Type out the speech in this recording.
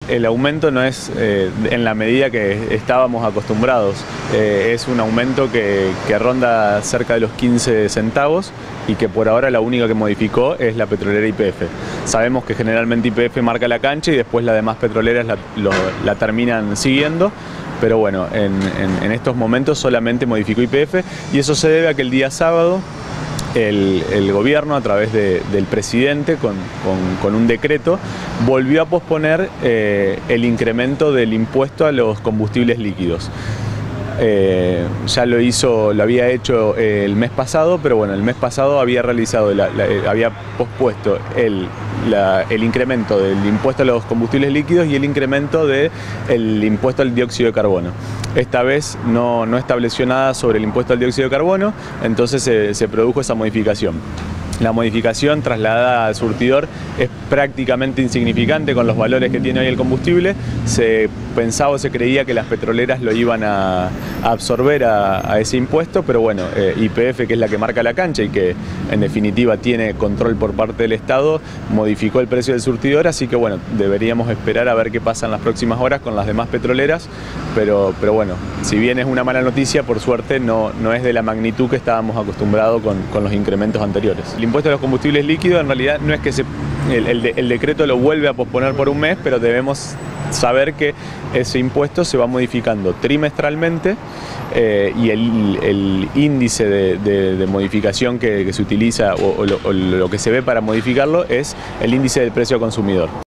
El aumento no es en la medida que estábamos acostumbrados, es un aumento que ronda cerca de los 15 centavos y que por ahora la única que modificó es la petrolera YPF. Sabemos que generalmente YPF marca la cancha y después las demás petroleras la terminan siguiendo, pero bueno, en estos momentos solamente modificó YPF y eso se debe a que el día sábado el gobierno, a través del presidente, con un decreto, volvió a posponer el incremento del impuesto a los combustibles líquidos. Ya lo había hecho el mes pasado, pero bueno, el mes pasado había había pospuesto el incremento del impuesto a los combustibles líquidos y el incremento del impuesto al dióxido de carbono. Esta vez no estableció nada sobre el impuesto al dióxido de carbono, entonces se produjo esa modificación. La modificación trasladada al surtidor es prácticamente insignificante con los valores que tiene hoy el combustible. Se pensaba o se creía que las petroleras lo iban a absorber a ese impuesto, pero bueno, YPF, que es la que marca la cancha y que en definitiva tiene control por parte del Estado, modificó el precio del surtidor, así que bueno, deberíamos esperar a ver qué pasa en las próximas horas con las demás petroleras, pero bueno, si bien es una mala noticia, por suerte no es de la magnitud que estábamos acostumbrados con los incrementos anteriores. El impuesto a los combustibles líquidos en realidad no es que el decreto lo vuelve a posponer por un mes, pero debemos saber que ese impuesto se va modificando trimestralmente y el índice de modificación que se utiliza o lo que se ve para modificarlo es el índice del precio consumidor.